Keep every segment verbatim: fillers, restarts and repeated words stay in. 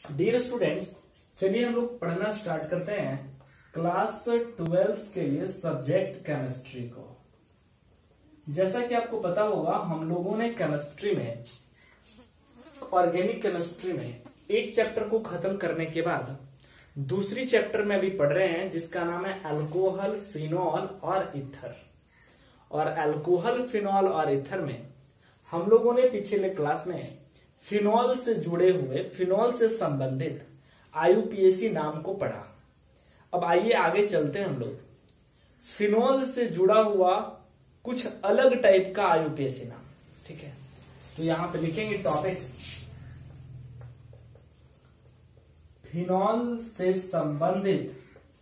Dear students, चलिए हम लोग पढ़ना स्टार्ट करते हैं क्लास ट्वेल्थ के लिए सब्जेक्ट केमिस्ट्री को। जैसा कि आपको पता होगा, हम लोगों ने केमिस्ट्री में, ऑर्गेनिक केमिस्ट्री में एक चैप्टर को खत्म करने के बाद दूसरी चैप्टर में भी पढ़ रहे हैं, जिसका नाम है अल्कोहल, फिनॉल और ईथर। और अल्कोहल, फिनॉल और ईथर में हम लोगों ने पिछले क्लास में फिनॉल से जुड़े हुए, फिनॉल से संबंधित आई यू पी ए सी नाम को पढ़ा। अब आइए आगे चलते हैं हम लोग। फिनॉल से जुड़ा हुआ कुछ अलग टाइप का आई यू पी ए सी नाम, ठीक है। तो यहां पे लिखेंगे टॉपिक्स। फिनॉल से संबंधित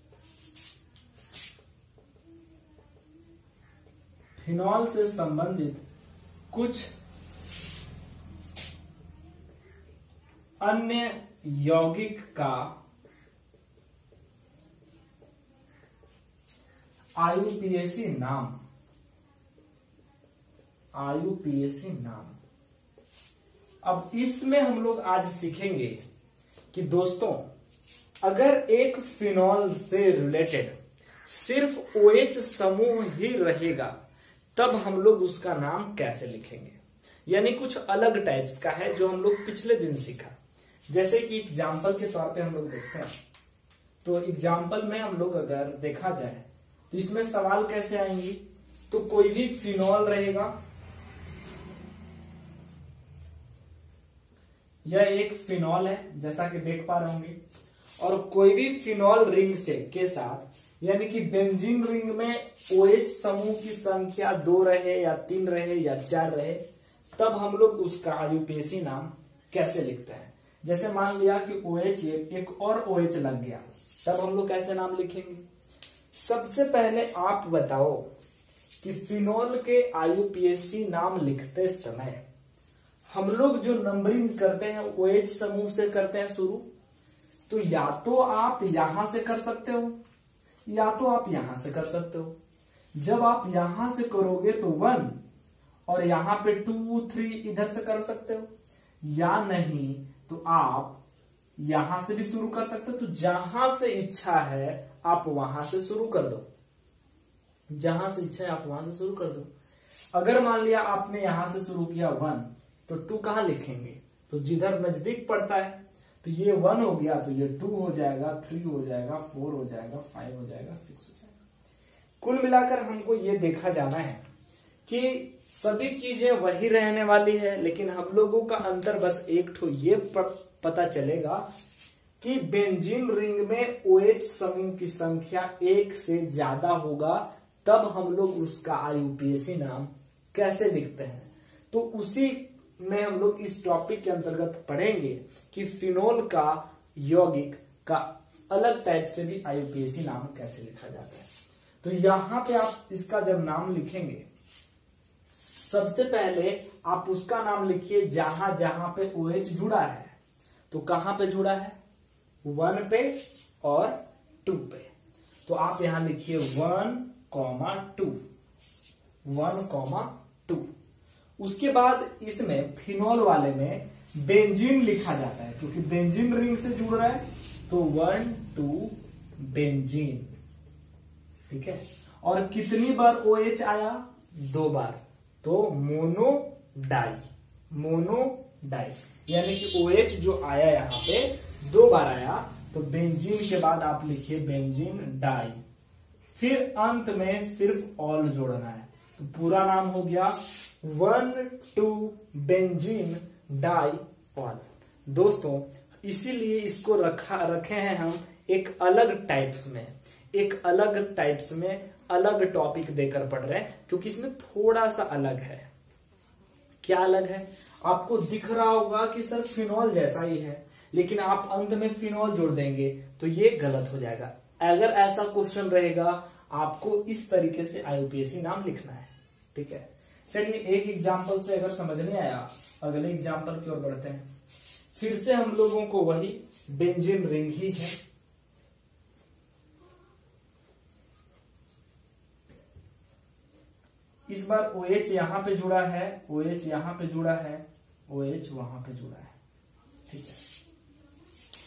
फिनॉल से संबंधित कुछ अन्य यौगिक का आई यू पी ए सी नाम आई यू पी ए सी नाम। अब इसमें हम लोग आज सीखेंगे कि दोस्तों, अगर एक फिनॉल से रिलेटेड सिर्फ ओ एच समूह ही रहेगा, तब हम लोग उसका नाम कैसे लिखेंगे। यानी कुछ अलग टाइप्स का है जो हम लोग पिछले दिन सीखा। जैसे कि एग्जाम्पल के तौर पे हम लोग देखते हैं, तो एग्जाम्पल में हम लोग अगर देखा जाए तो इसमें सवाल कैसे आएंगी। तो कोई भी फिनॉल रहेगा, यह एक फिनॉल है जैसा कि देख पा रहे होंगे, और कोई भी फिनॉल रिंग से के साथ, यानी कि बेंजीन रिंग में ओ एच समूह की संख्या दो रहे या तीन रहे या चार रहे, तब हम लोग उसका आई यू पी ए सी नाम कैसे लिखते हैं। जैसे मान लिया कि ओ एच एक और ओ एच लग गया, तब हम लोग कैसे नाम लिखेंगे। सबसे पहले आप बताओ कि फिनॉल के आई यू पी ए सी नाम लिखते समय हम लोग जो नंबरिंग करते हैं ओ एच समूह से करते हैं शुरू। तो या तो आप यहां से कर सकते हो या तो आप यहां से कर सकते हो। जब आप यहां से करोगे तो वन, और यहां पे टू थ्री इधर से कर सकते हो, या नहीं तो आप यहां से भी शुरू कर सकते हो। तो जहां से इच्छा है आप वहां से शुरू कर दो, जहां से इच्छा है आप वहां से शुरू कर दो। अगर मान लिया आपने यहां से शुरू किया वन, तो टू कहां लिखेंगे, तो जिधर नजदीक पड़ता है। तो ये वन हो गया, तो ये टू हो जाएगा, थ्री हो जाएगा, फोर हो जाएगा, फाइव हो जाएगा, सिक्स हो जाएगा। कुल मिलाकर हमको ये देखा जाना है कि सभी चीजें वही रहने वाली है, लेकिन हम लोगों का अंतर बस एक ठो ये पता चलेगा कि बेंजीन रिंग में ओ एच समूह की संख्या एक से ज्यादा होगा, तब हम लोग उसका आई यू पी ए सी नाम कैसे लिखते हैं। तो उसी में हम लोग इस टॉपिक के अंतर्गत पढ़ेंगे कि फिनॉल का यौगिक का अलग टाइप से भी आई यू पी ए सी नाम कैसे लिखा जाता है। तो यहां पे आप इसका जब नाम लिखेंगे, सबसे पहले आप उसका नाम लिखिए जहां जहां पे ओ एच जुड़ा है। तो कहां पे जुड़ा है, वन पे और टू पे। तो आप यहां लिखिए one comma two, one comma two. उसके बाद इसमें फिनॉल वाले में बेंजीन लिखा जाता है, क्योंकि बेंजीन रिंग से जुड़ रहा है। तो वन टू बेंजीन, ठीक है। और कितनी बार ओ एच आया, दो बार, तो मोनो डाई, मोनो डाई, यानी कि ओ एच जो आया यहां पे दो बार आया। तो बेंजीन के बाद आप लिखिए बेंजीन डाई, फिर अंत में सिर्फ ऑल जोड़ना है। तो पूरा नाम हो गया one two benzene diol. दोस्तों, इसीलिए इसको रखा रखे हैं हम एक अलग टाइप्स में, एक अलग टाइप्स में अलग टॉपिक देकर पढ़ रहे हैं, क्योंकि इसमें थोड़ा सा अलग है। क्या अलग है, आपको दिख रहा होगा कि सर फिनॉल जैसा ही है, लेकिन आप अंत में फिनॉल जोड़ देंगे तो ये गलत हो जाएगा। अगर ऐसा क्वेश्चन रहेगा, आपको इस तरीके से आई यू पी ए सी नाम लिखना है, ठीक है। चलिए एक एग्जाम्पल से अगर समझ नहीं आया, अगले एग्जाम्पल की ओर बढ़ते हैं। फिर से हम लोगों को वही बेंजीन रिंग ही है। इस बार ओ एच यहां पे जुड़ा है, ओ एच यहां पे जुड़ा है, ओ एच वहां पे जुड़ा है, ठीक है।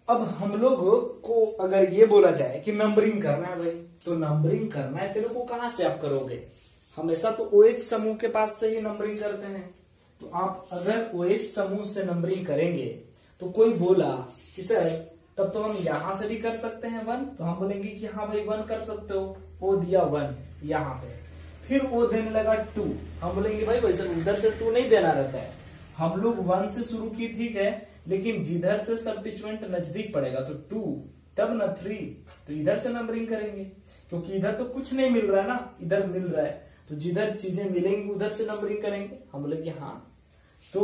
अब हम लोग को अगर ये बोला जाए कि नंबरिंग करना है भाई, तो नंबरिंग करना है तेरे को कहां से आप करोगे? हमेशा तो ओएच समूह के पास से ही नंबरिंग करते हैं। तो आप अगर ओएच समूह से नंबरिंग करेंगे तो कोई बोला कि सर तब तो हम यहां से भी कर सकते हैं वन, तो हम बोलेंगे कि हाँ भाई वन कर सकते हो। ओ दिया वन यहाँ पे, फिर ओ देने लगा टू, हम बोलेंगे भाई वैसे उधर से टू नहीं देना रहता है, हम लोग वन से शुरू की ठीक है, लेकिन जिधर से सब्स्टिट्यूएंट नजदीक पड़ेगा तो टू, तब न थ्री, तो इधर से नंबरिंग करेंगे, क्योंकि इधर तो कुछ नहीं मिल रहा है ना, इधर मिल रहा है, तो जिधर चीजें मिलेंगी उधर से नंबरिंग करेंगे। हम बोलेंगे हाँ, तो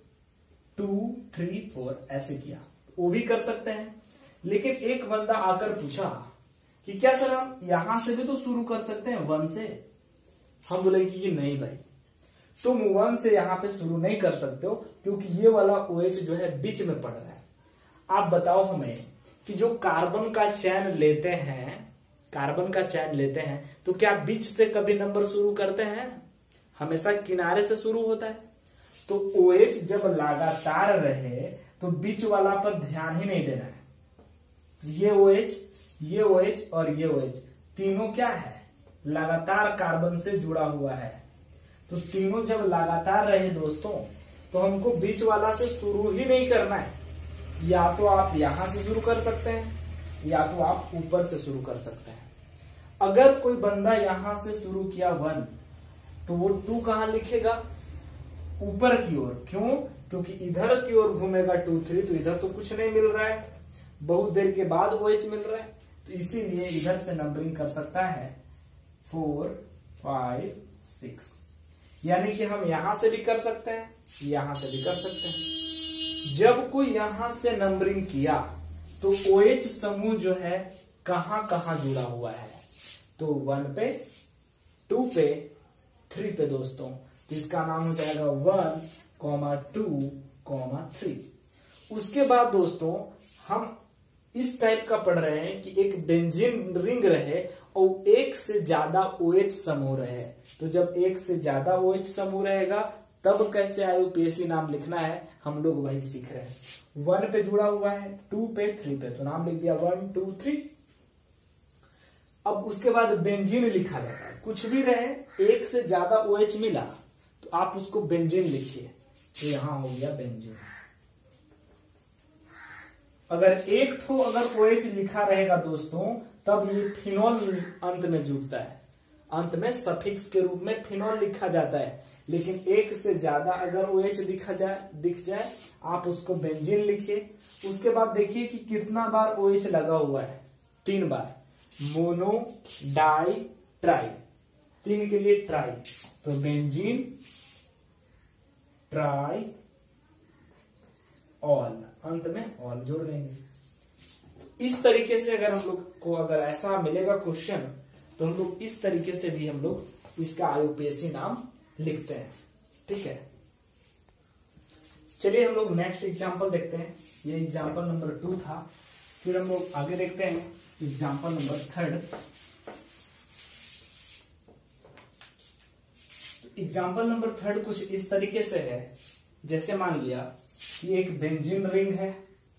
टू थ्री फोर ऐसे किया, वो भी कर सकते हैं। लेकिन एक बंदा आकर पूछा कि क्या सर हम यहां से भी तो शुरू कर सकते हैं वन से? हम बोलेंगे कि नहीं भाई, तुम वन से यहां पे शुरू नहीं कर सकते हो, क्योंकि ये वाला OH जो है बीच में पड़ रहा है। आप बताओ हमें कि जो कार्बन का चैन लेते हैं, कार्बन का चैन लेते हैं, तो क्या बीच से कभी नंबर शुरू करते हैं? हमेशा किनारे से शुरू होता है। तो OH जब लगातार रहे तो बीच वाला पर ध्यान ही नहीं देना है। ये OH, ये OH और ये OH तीनों क्या है? लगातार कार्बन से जुड़ा हुआ है। तो तीनों जब लगातार रहे दोस्तों, तो हमको बीच वाला से शुरू ही नहीं करना है। या तो आप यहां से शुरू कर सकते हैं, या तो आप ऊपर से शुरू कर सकते हैं। अगर कोई बंदा यहां से शुरू किया वन, तो वो टू कहां लिखेगा? ऊपर की ओर। क्यों? क्योंकि इधर की ओर घूमेगा टू थ्री, तो इधर तो कुछ नहीं मिल रहा है, बहुत देर के बाद OH मिल रहा है, तो इसीलिए इधर से नंबरिंग कर सकता है फोर फाइव सिक्स। यानी कि हम यहां से भी कर सकते हैं, यहां से भी कर सकते हैं। जब कोई यहां से नंबरिंग किया तो OH समूह जो है कहां कहां जुड़ा हुआ है? तो वन पे, टू पे, थ्री पे दोस्तों। तो इसका नाम हो जाएगा one comma two comma three. उसके बाद दोस्तों हम इस टाइप का पढ़ रहे हैं कि एक बेंजीन रिंग रहे और एक से ज्यादा OH समूह रहे। तो जब एक से ज्यादा OH समूह रहेगा तब कैसे आई यू पी ए सी नाम लिखना है, हम लोग वही सीख रहे हैं। वन पे जुड़ा हुआ है, टू पे, थ्री पे, तो नाम लिख दिया वन टू थ्री। अब उसके बाद बेंजीन लिखा जाता है। कुछ भी रहे, एक से ज्यादा OH मिला तो आप उसको बेंजीन लिखिए। तो यहां हो गया बेंजीन। अगर एक ठो अगर OH लिखा रहेगा दोस्तों, तब ये फिनॉल अंत में जुड़ता है, अंत में सफिक्स के रूप में फिनॉल लिखा जाता है। लेकिन एक से ज्यादा अगर OH दिखा जाए दिख जाए आप उसको बेंजीन लिखिए। उसके बाद देखिए कि कितना बार OH लगा हुआ है, तीन बार। मोनो, डाई, ट्राई, तीन के लिए ट्राई, तो बेंजीन, ट्राई, ऑल, अंत में ऑल जोड़ देंगे। इस तरीके से अगर हम लोग को अगर ऐसा मिलेगा क्वेश्चन, तो हम लोग इस तरीके से भी हम लोग इसका आई यू पी ए सी नाम लिखते हैं। ठीक है, चलिए हम लोग नेक्स्ट एग्जांपल देखते हैं। ये एग्जांपल नंबर टू था। फिर हम लोग आगे देखते हैं example number third. Example number third कुछ इस तरीके से है, जैसे मान लिया कि एक बेंजीन रिंग है,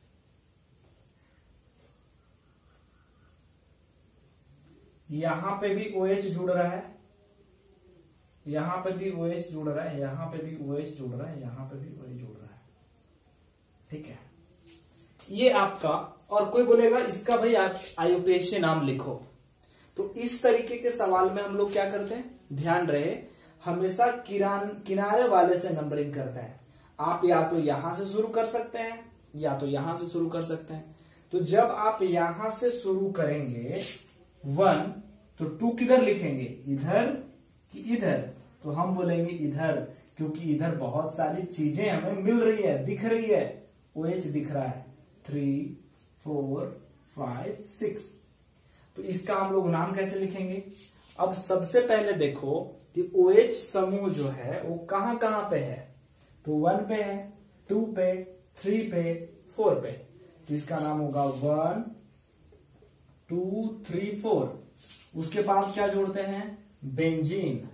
यहां पे भी OH जुड़ रहा है, यहां पे भी OH जुड़ रहा है, यहां पे भी OH जुड़ रहा है, यहां पे भी OH जुड़ रहा है। ठीक है, ये आपका। और कोई बोलेगा इसका भाई आप आई यू पी ए सी नाम लिखो। तो इस तरीके के सवाल में हम लोग क्या करते हैं, ध्यान रहे, हमेशा किरान किनारे वाले से नंबरिंग करते हैं। आप या तो यहां से शुरू कर सकते हैं, या तो यहां से शुरू कर सकते हैं। तो जब आप यहां से शुरू करेंगे वन, तो टू किधर लिखेंगे, इधर कि इधर? तो हम बोलेंगे इधर, क्योंकि इधर बहुत सारी चीजें हमें मिल रही है, दिख रही है। OH दिख रहा है, थ्री फोर फाइव सिक्स। तो इसका हम लोग नाम कैसे लिखेंगे? अब सबसे पहले देखो कि OH समूह जो है वो कहां कहां पे है। तो वन पे है, टू पे, थ्री पे, फोर पे। तो इसका नाम होगा वन टू थ्री फोर। उसके बाद क्या जोड़ते हैं, बेंजीन।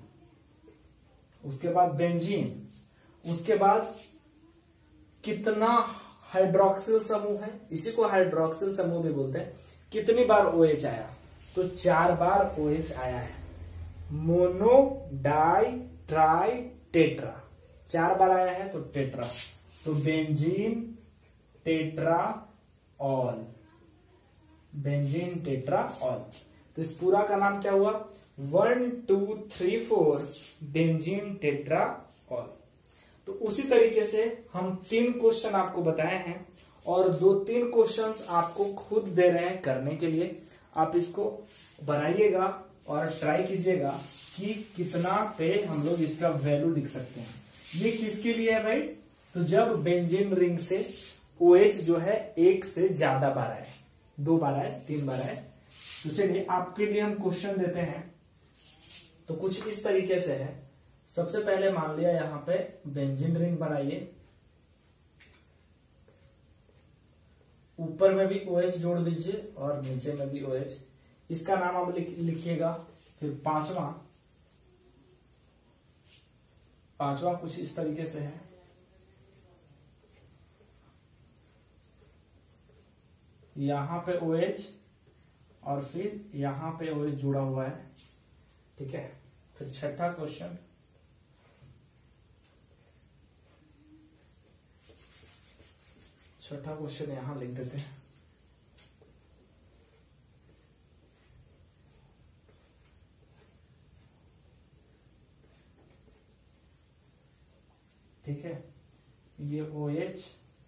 उसके बाद बेंजीन, उसके बाद कितना हाइड्रोक्सिल समूह है, इसी को हाइड्रोक्सिल समूह भी बोलते हैं। कितनी बार OH आया? तो चार बार OH आया है। मोनो, डाई, ट्राई, टेट्रा, चार बार आया है तो टेट्रा, तो बेंजीन टेट्राऑल, बेंजीन टेट्राऑल। तो इस पूरा का नाम क्या हुआ? One two three four benzene tetraol. तो उसी तरीके से हम तीन क्वेश्चन आपको बताए हैं और दो तीन क्वेश्चंस आपको खुद दे रहे हैं करने के लिए। आप इसको बनाइएगा और ट्राई कीजिएगा कि कितना पे हम लोग इसका वैल्यू लिख सकते हैं। ये किसके लिए है भाई? तो जब बेंजीन रिंग से OH जो है एक से ज्यादा बार आए, दो बार आए, तीन बार आए। तो चलिए आपके लिए हम क्वेश्चन देते हैं। तो कुछ इस तरीके से है। सबसे पहले मान लिया यहाँ पे बेंजीन रिंग बनाइए, ऊपर में भी OH जोड़ दीजिए और नीचे में भी OH। इसका नाम आप लिख, लिखिएगा। फिर पांचवा पांचवा कुछ इस तरीके से है। यहां पे OH और फिर यहां पे OH जुड़ा हुआ है, ठीक है। फिर छठा क्वेश्चन, छठा क्वेश्चन यहां लिख देते हैं। ठीक है, ये OH,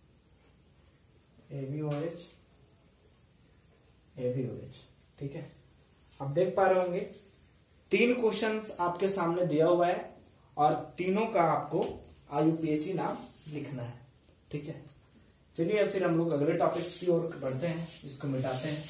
ए भी OH, ए भी OH, ठीक है। आप देख पा रहे होंगे तीन क्वेश्चंस आपके सामने दिया हुआ है और तीनों का आपको आईयूपीएसी नाम लिखना है, ठीक है। चलिए फिर हम लोग अगले टॉपिक्स की ओर बढ़ते हैं, इसको मिटाते हैं।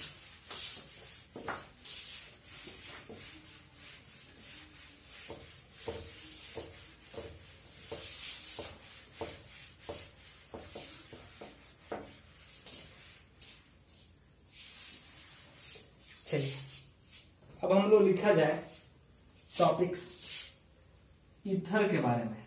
चलिए अब हम लोग लिखा जाए टॉपिक्स ईथर के बारे में।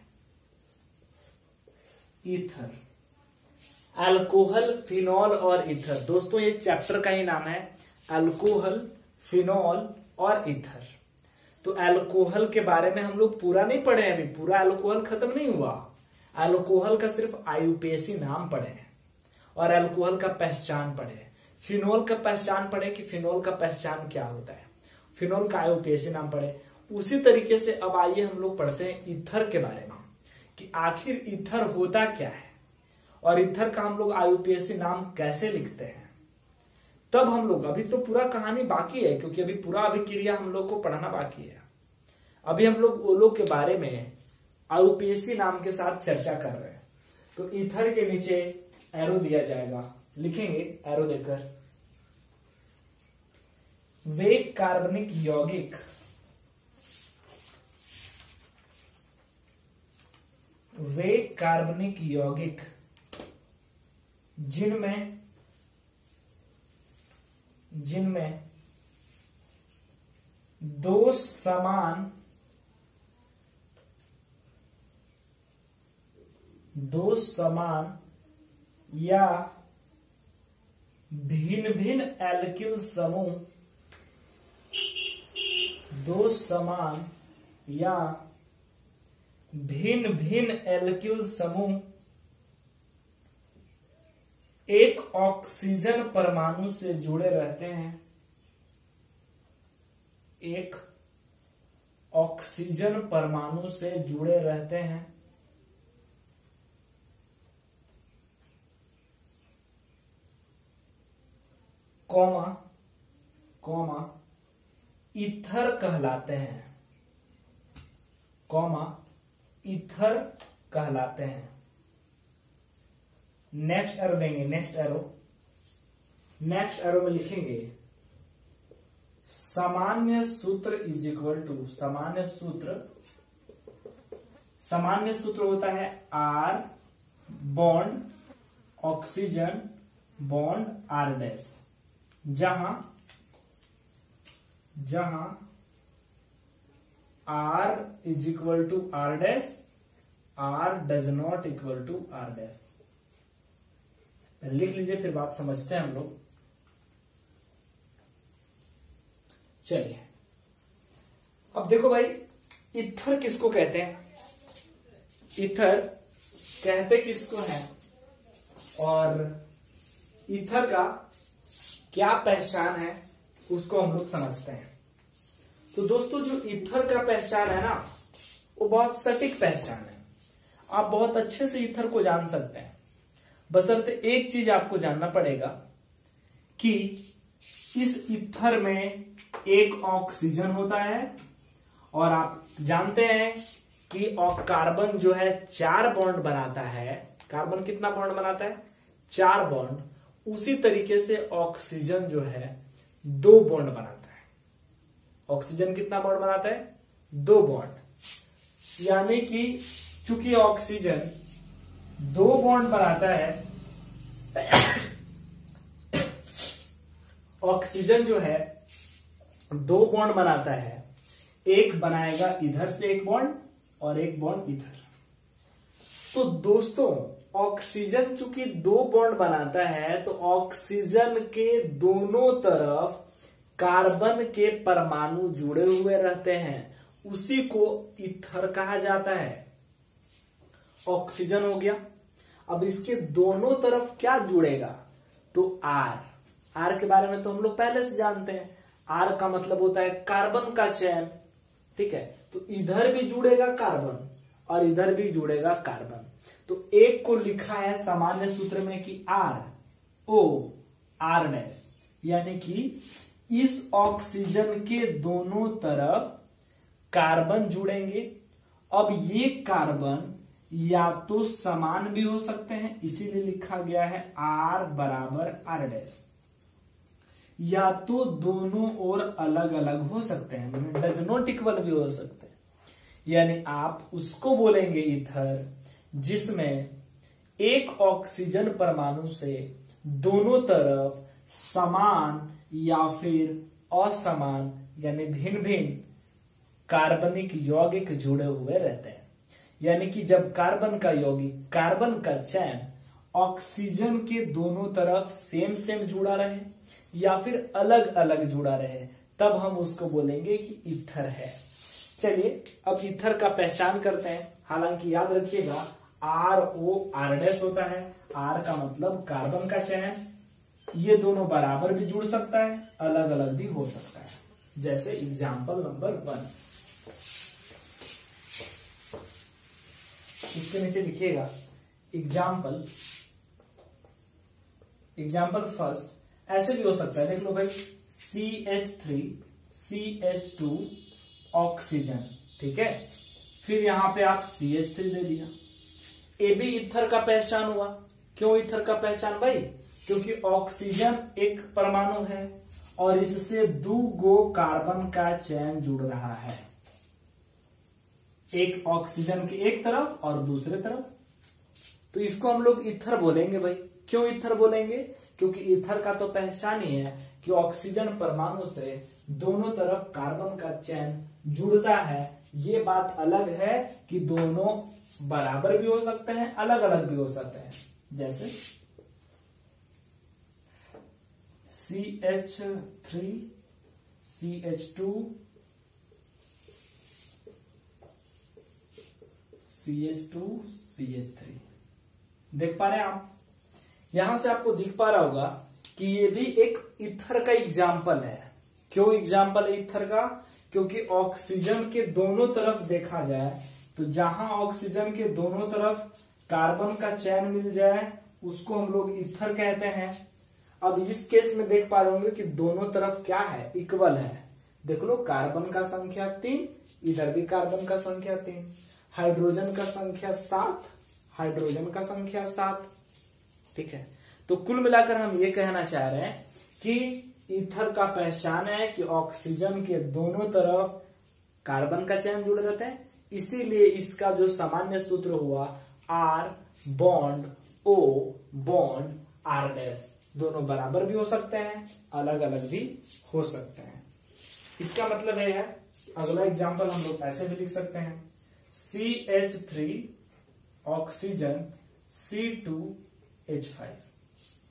ईथर, अल्कोहल, फिनॉल और ईथर। दोस्तों ये चैप्टर का ही नाम है, अल्कोहल, फिनॉल और ईथर। तो अल्कोहल के बारे में हम लोग पूरा नहीं पढ़े हैं, अभी पूरा अल्कोहल खत्म नहीं हुआ। अल्कोहल का सिर्फ आईयूपीएसी नाम पढ़े हैं और अल्कोहल का पहचान पढ़े। फिनॉल का पहचान पढ़े कि फिनॉल का पहचान क्या होता है, फिनॉल का आईयूपीएसी नाम पढ़े। उसी तरीके से अब आइए हम लोग पढ़ते हैं ईथर के बारे में कि आखिर ईथर होता क्या है और ईथर का हम लोग आईयूपीएसी नाम कैसे लिखते हैं। तब हम लोग, अभी तो पूरा कहानी बाकी है क्योंकि अभी पूरा अभिक्रिया हम लोग को पढ़ना बाकी है। अभी हम लोग वो लोग के बारे में आईयूपीएसी नाम के साथ चर्चा कर रहे हैं। तो ईथर के नीचे एरो दिया जाएगा, लिखेंगे एरो देकर। वे कार्बनिक यौगिक वे कार्बनिक यौगिक जिनमें जिनमें दो समान दो समान या भिन्न भिन्न एल्किल समूह दो समान या भिन्न भिन्न एल्किल समूह एक ऑक्सीजन परमाणु से जुड़े रहते हैं एक ऑक्सीजन परमाणु से जुड़े रहते हैं कॉमा कॉमा ईथर कहलाते हैं कॉमा ईथर कहलाते हैं। नेक्स्ट एरो देंगे, नेक्स्ट एरो नेक्स्ट एरो में लिखेंगे सामान्य सूत्र इज इक्वल टू सामान्य सूत्र सामान्य सूत्र होता है R bond oxygen bond R dash, जहां जहां R is equal to R dash, R does not equal to R dash. लिख लीजिए, फिर बात समझते हैं हम लोग। चलिए अब देखो भाई, ईथर किसको कहते हैं? ईथर कहते किसको है और ईथर का क्या पहचान है उसको हम लोग समझते हैं। तो दोस्तों जो ईथर का पहचान है ना, वो बहुत सटीक पहचान है। आप बहुत अच्छे से ईथर को जान सकते हैं, बशर्ते एक चीज आपको जानना पड़ेगा कि इस ईथर में एक ऑक्सीजन होता है और आप जानते हैं कि कार्बन जो है चार बॉन्ड बनाता है। कार्बन कितना बॉन्ड बनाता है? चार बॉन्ड। उसी तरीके से ऑक्सीजन जो है दो बॉन्ड बनाता है। ऑक्सीजन कितना बॉन्ड बनाता है? दो बॉन्ड। यानी कि चूंकि ऑक्सीजन दो बॉन्ड बनाता है, ऑक्सीजन जो है दो बॉन्ड बनाता है, एक बनाएगा इधर से एक बॉन्ड और एक बॉन्ड इधर। तो दोस्तों ऑक्सीजन चूंकि दो बॉन्ड बनाता है, तो ऑक्सीजन के दोनों तरफ कार्बन के परमाणु जुड़े हुए रहते हैं, उसी को ईथर कहा जाता है। ऑक्सीजन हो गया, अब इसके दोनों तरफ क्या जुड़ेगा? तो आर। आर के बारे में तो हम लोग पहले से जानते हैं, आर का मतलब होता है कार्बन का चैन, ठीक है। तो इधर भी जुड़ेगा कार्बन और इधर भी जुड़ेगा कार्बन। तो एक को लिखा है सामान्य सूत्र में कि आर ओ आर डैश, यानी कि इस ऑक्सीजन के दोनों तरफ कार्बन जुड़ेंगे। अब ये कार्बन या तो समान भी हो सकते हैं, इसीलिए लिखा गया है आर बराबर आर डैश, या तो दोनों ओर अलग अलग हो सकते हैं, डज नॉट इक्वल भी हो सकते हैं। यानी आप उसको बोलेंगे ईथर जिसमें एक ऑक्सीजन परमाणु से दोनों तरफ समान या फिर असमान यानी भिन्न भिन्न कार्बनिक यौगिक जुड़े हुए रहते हैं। यानी कि जब कार्बन का यौगिक, कार्बन का चैन ऑक्सीजन के दोनों तरफ सेम सेम जुड़ा रहे या फिर अलग अलग जुड़ा रहे, तब हम उसको बोलेंगे कि ईथर है। चलिए अब ईथर का पहचान करते हैं। हालांकि याद रखिएगा आर ओ आर डैश होता है। आर का मतलब कार्बन का चैन, ये दोनों बराबर भी जुड़ सकता है, अलग अलग भी हो सकता है। जैसे एग्जाम्पल नंबर वन, इसके नीचे लिखिएगा एग्जाम्पल, एग्जाम्पल फर्स्ट ऐसे भी हो सकता है, देख लो भाई, C H three C H two oxygen, ठीक है। फिर यहां पे आप सी एच थ्री दे दिया, ए भी ईथर का पहचान हुआ। क्यों ईथर का पहचान भाई? क्योंकि ऑक्सीजन एक परमाणु है और इससे दो गो कार्बन का चैन जुड़ रहा है, एक ऑक्सीजन के एक तरफ और दूसरे तरफ, तो इसको हम लोग ईथर बोलेंगे भाई। क्यों ईथर बोलेंगे? क्योंकि ईथर का तो पहचान ही है कि ऑक्सीजन परमाणु से दोनों तरफ कार्बन का चैन जुड़ता है। ये बात अलग है कि दोनों बराबर भी हो सकते हैं, अलग अलग भी हो सकते हैं। जैसे C H three C H two C H two C H three, देख पा रहे हैं आप? यहां से आपको दिख पा रहा होगा कि ये भी एक ईथर का एग्जाम्पल है। क्यों एग्जाम्पल है ईथर का? क्योंकि ऑक्सीजन के दोनों तरफ देखा जाए तो जहां ऑक्सीजन के दोनों तरफ कार्बन का चैन मिल जाए उसको हम लोग ईथर कहते हैं। अब इस केस में देख पा रहे होंगे कि दोनों तरफ क्या है? इक्वल है। देख लो, कार्बन का संख्या तीन, इधर भी कार्बन का संख्या तीन, हाइड्रोजन का संख्या सात, हाइड्रोजन का संख्या सात, ठीक है। तो कुल मिलाकर हम ये कहना चाह रहे हैं कि ईथर का पहचान है कि ऑक्सीजन के दोनों तरफ कार्बन का चैन जुड़े रहते हैं, इसीलिए इसका जो सामान्य सूत्र हुआ R bond O bond R dash, दोनों बराबर भी हो सकते हैं, अलग अलग भी हो सकते हैं। इसका मतलब है अगला एग्जांपल हम लोग ऐसे भी लिख सकते हैं, C H three oxygen C two H five,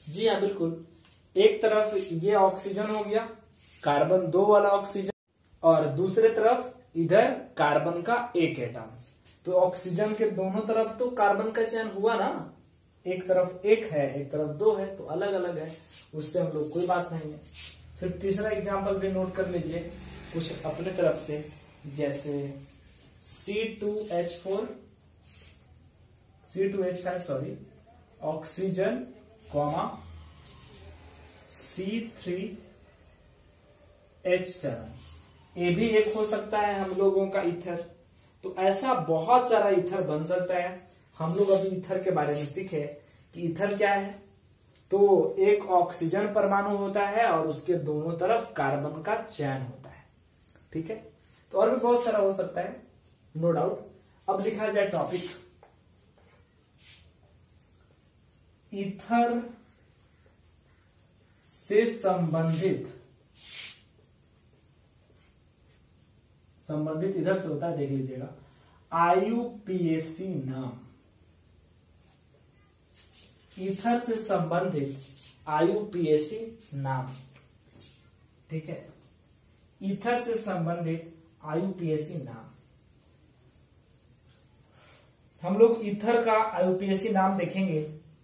जी हाँ बिल्कुल, एक तरफ ये ऑक्सीजन हो गया, कार्बन दो वाला ऑक्सीजन, और दूसरे तरफ इधर कार्बन का एक एटम। तो ऑक्सीजन के दोनों तरफ तो कार्बन का चयन हुआ ना, एक तरफ एक है एक तरफ दो है, तो अलग अलग है, उससे हम लोग कोई बात नहीं है। फिर तीसरा एग्जांपल भी नोट कर लीजिए कुछ अपने तरफ से, जैसे C two H four C two H five sorry oxygen comma C three H seven, ये भी एक हो सकता है हम लोगों का ईथर। तो ऐसा बहुत सारा ईथर बन सकता है। हम लोग अभी ईथर के बारे में सीखे कि ईथर क्या है। तो एक ऑक्सीजन परमाणु होता है और उसके दोनों तरफ कार्बन का चयन होता है, ठीक है। तो और भी बहुत सारा हो सकता है, नो डाउट। अब लिखा जाए टॉपिक, ईथर से संबंधित संबंधित इधर से होता है, देख लीजिएगा, आई यू पी ए सी नाम। ईथर से संबंधित आई यू पी ए सी नाम, ठीक है। ईथर से संबंधित आई यू पी ए सी नाम, हम लोग ईथर का आई यू पी ए सी नाम देखेंगे।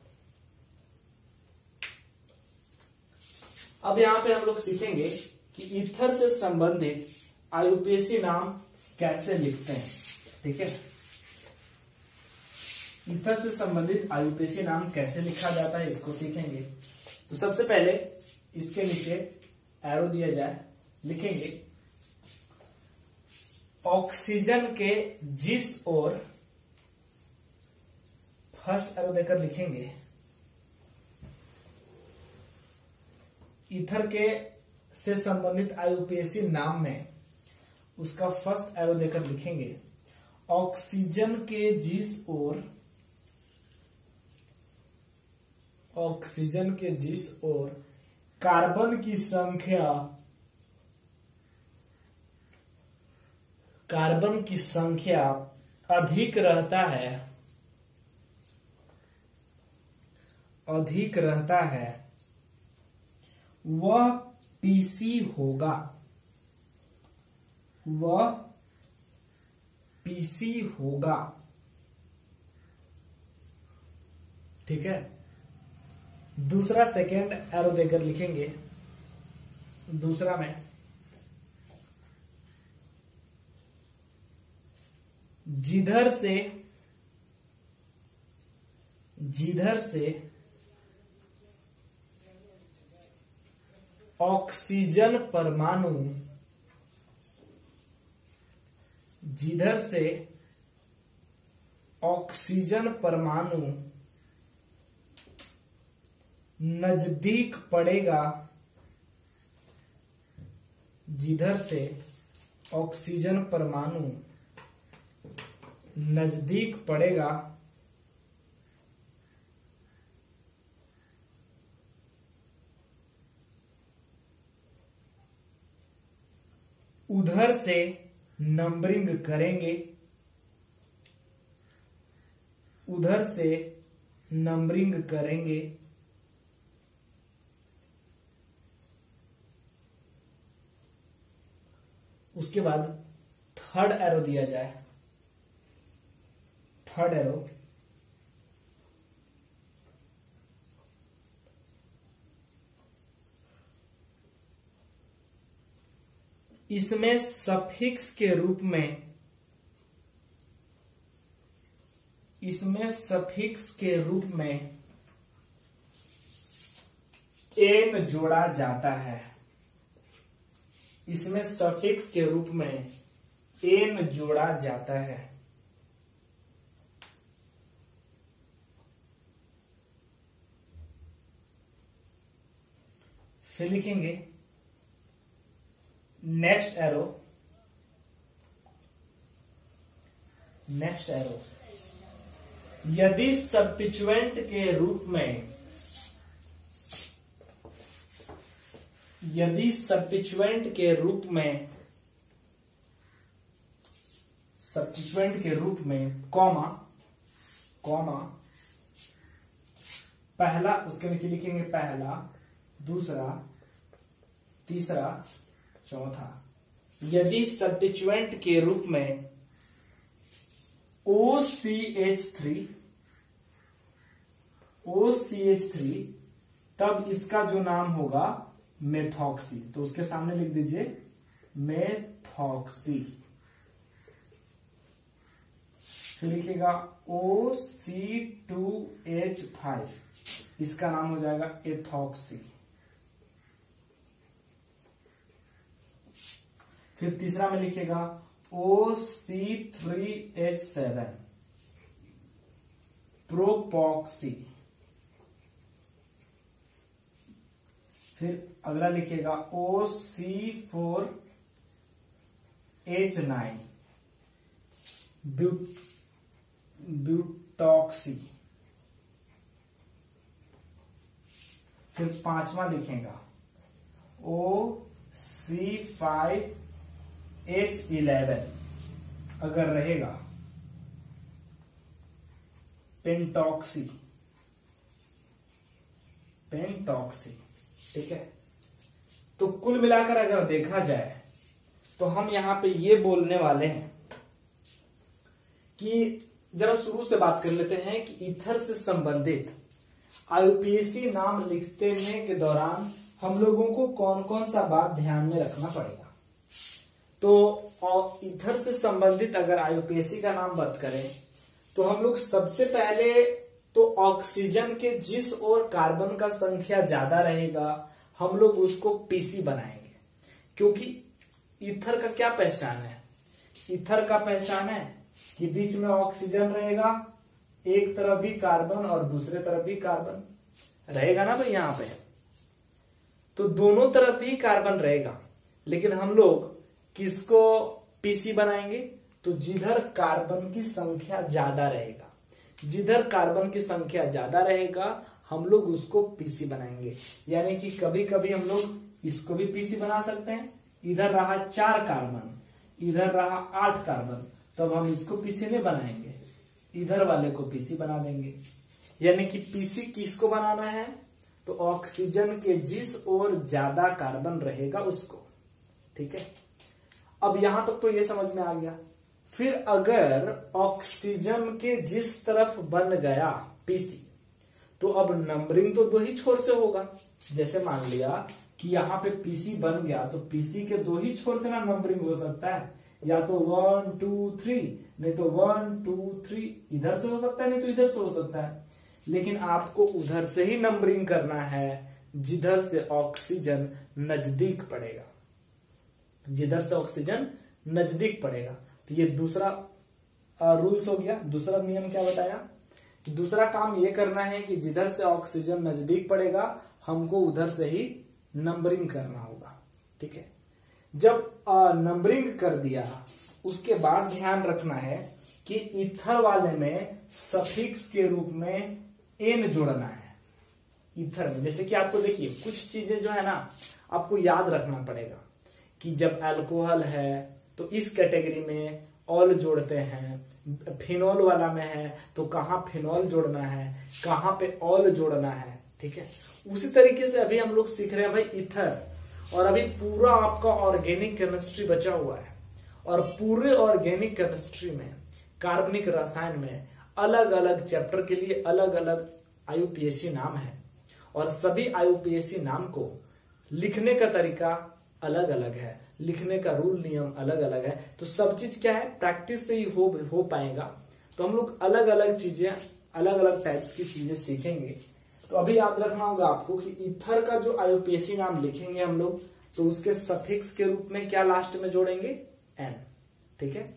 अब यहां पे हम लोग सीखेंगे कि ईथर से संबंधित आई यू पी ए सी नाम कैसे लिखते हैं, ठीक है। ईथर से संबंधित आई यू पी ए सी नाम कैसे लिखा जाता है, इसको सीखेंगे। तो सबसे पहले इसके नीचे एरो दिया जाए, लिखेंगे ऑक्सीजन के जिस ओर, फर्स्ट एरो देकर लिखेंगे ईथर के से संबंधित आई यू पी ए सी नाम में, उसका फर्स्ट एरो देकर लिखेंगे ऑक्सीजन के जिस ओर, ऑक्सीजन के जिस ओर कार्बन की संख्या, कार्बन की संख्या अधिक रहता है, अधिक रहता है, वह पीसी होगा, वह पीसी होगा, ठीक है। दूसरा सेकेंड एरो देकर लिखेंगे, दूसरा में जिधर से, जिधर से ऑक्सीजन परमाणु, जिधर से ऑक्सीजन परमाणु नजदीक पड़ेगा, जिधर से ऑक्सीजन परमाणु नजदीक पड़ेगा, उधर से नंबरिंग करेंगे, उधर से नंबरिंग करेंगे। उसके बाद थर्ड एरो दिया जाए, थर्ड एरो इसमें सफिक्स के रूप में, इसमें सफिक्स के रूप में एन जोड़ा जाता है, इसमें सफिक्स के रूप में एन जोड़ा जाता है। फिर लिखेंगे नेक्स्ट एरो, नेक्स्ट एरो यदि सब्स्टिट्यूएंट के रूप में, यदि सब्स्टिट्यूएंट के रूप में, सब्स्टिट्यूएंट के रूप में कॉमा, कॉमा पहला, उसके नीचे लिखेंगे पहला, दूसरा, तीसरा, चौथा। यदि सब्स्टिट्यूएंट के रूप में O C H three O C H three तब इसका जो नाम होगा मेथॉक्सी। तो उसके सामने लिख दीजिए मेथॉक्सी। फिर लिखिएगा O C two H five, इसका नाम हो जाएगा एथॉक्सी। फिर तीसरा में लिखिएगा O C three H seven, propoxy. फिर अगला लिखिएगा O C four H nine, butoxy. फिर पांचवा लिखेगा O C five H eleven, अगर रहेगा पेंटॉक्सी, पेंटॉक्सी। ठीक है, तो कुल मिलाकर अगर देखा जाए तो हम यहां पे ये बोलने वाले हैं कि जरा शुरू से बात कर लेते हैं कि ईथर से संबंधित आईयूपीएसी नाम लिखते के दौरान हम लोगों को कौन कौन सा बात ध्यान में रखना पड़ेगा। तो ईथर से संबंधित अगर आईयूपीएसी का नाम बात करें तो हम लोग सबसे पहले तो ऑक्सीजन के जिस ओर कार्बन का संख्या ज्यादा रहेगा हम लोग उसको पीसी बनाएंगे, क्योंकि ईथर का क्या पहचान है, ईथर का पहचान है कि बीच में ऑक्सीजन रहेगा, एक तरफ भी कार्बन और दूसरे तरफ भी कार्बन रहेगा ना भाई यहाँ पे, तो दोनों तरफ भी कार्बन रहेगा। लेकिन हम लोग किसको पीसी बनाएंगे, तो जिधर कार्बन की संख्या ज्यादा रहेगा, जिधर कार्बन की संख्या ज्यादा रहेगा हम लोग उसको पीसी बनाएंगे। यानी कि कभी कभी हम लोग इसको भी पीसी बना सकते हैं, इधर रहा चार कार्बन, इधर रहा आठ कार्बन, तब हम इसको पीसी नहीं बनाएंगे, इधर वाले को पीसी बना देंगे। यानी कि पीसी किसको बनाना है, तो ऑक्सीजन के जिस ओर ज्यादा कार्बन रहेगा उसको। ठीक है, अब यहां तक तो ये समझ में आ गया। फिर अगर ऑक्सीजन के जिस तरफ बन गया पीसी, तो अब नंबरिंग तो दो ही छोर से होगा। जैसे मान लिया कि यहाँ पे पीसी बन गया तो पीसी के दो ही छोर से ना नंबरिंग हो सकता है, या तो वन टू थ्री, नहीं तो वन टू थ्री इधर से हो सकता है, नहीं तो इधर से हो सकता है। लेकिन आपको उधर से ही नंबरिंग करना है जिधर से ऑक्सीजन नजदीक पड़ेगा, जिधर से ऑक्सीजन नजदीक पड़ेगा। तो ये दूसरा रूल्स हो गया। दूसरा नियम क्या बताया, दूसरा काम ये करना है कि जिधर से ऑक्सीजन नजदीक पड़ेगा हमको उधर से ही नंबरिंग करना होगा। ठीक है, जब नंबरिंग कर दिया उसके बाद ध्यान रखना है कि ईथर वाले में सफिक्स के रूप में एन जोड़ना है ईथर में। जैसे कि आपको देखिए कुछ चीजें जो है ना आपको याद रखना पड़ेगा कि जब अल्कोहल है तो इस कैटेगरी में ऑल जोड़ते हैं, फिनॉल वाला में है तो कहाँ फिनॉल जोड़ना है, कहाँ पे ऑल जोड़ना है। ठीक है, उसी तरीके से अभी हम लोग सीख रहे हैं भाई ईथर, और अभी पूरा आपका ऑर्गेनिक केमिस्ट्री बचा हुआ है, और पूरे ऑर्गेनिक केमिस्ट्री में कार्बनिक रसायन में अलग अलग चैप्टर के लिए अलग अलग आईयूपीएसी नाम है, और सभी आईयूपीएसी नाम को लिखने का तरीका अलग अलग है, लिखने का रूल नियम अलग अलग है। तो सब चीज क्या है प्रैक्टिस से ही हो हो पाएगा। तो हम लोग अलग अलग चीजें अलग अलग टाइप्स की चीजें सीखेंगे। तो अभी याद रखना होगा आपको कि ईथर का जो आईयूपीएसी नाम लिखेंगे हम लोग तो उसके सफिक्स के रूप में क्या लास्ट में जोड़ेंगे, एन। ठीक है,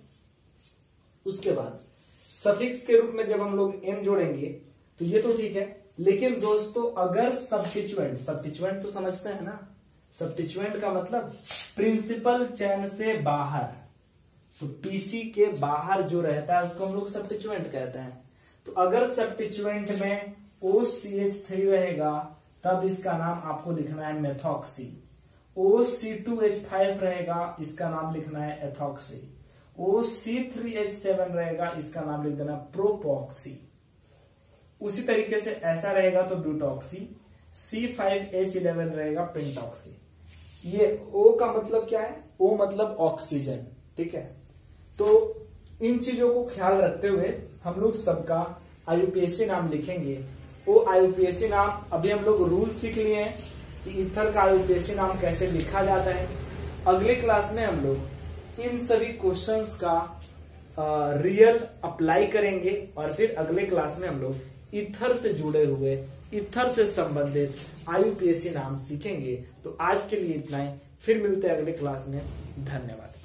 उसके बाद सफिक्स के रूप में जब हम लोग एन जोड़ेंगे तो ये तो ठीक है, लेकिन दोस्तों अगर सब्स्टिट्यूएंट, सब्स्टिट्यूएंट तो समझते हैं ना, सब्स्टिट्यूएंट का मतलब प्रिंसिपल चेन से बाहर, तो पीसी के बाहर जो रहता है उसको हम लोग सब्स्टिट्यूएंट कहते हैं। तो अगर सब्स्टिट्यूएंट में ओ सी एच थ्री रहेगा तब इसका नाम आपको लिखना है methoxy. O C two H five रहेगा इसका नाम लिखना है ethoxy. O C three H seven रहेगा इसका नाम लिख देना प्रोपॉक्सी। उसी तरीके से ऐसा रहेगा तो butoxy, C five H eleven रहेगा पेंटॉक्सी। ये O का मतलब क्या है? O मतलब ऑक्सीजन, ठीक है। तो इन चीजों को ख्याल रखते हुए हम लोग सबका आईयूपीएसी नाम लिखेंगे। वो आईयूपीएसी नाम अभी हम लोग रूल सीख लिए हैं कि ईथर का आईयूपीएसी नाम कैसे लिखा जाता है। अगले क्लास में हम लोग इन सभी क्वेश्चंस का रियल अप्लाई करेंगे और फिर अगले क्लास में हम लोग ईथर से जुड़े हुए, ईथर से संबंधित आईयूपीएसी नाम सीखेंगे। तो आज के लिए इतना ही, फिर मिलते हैं अगले क्लास में। धन्यवाद।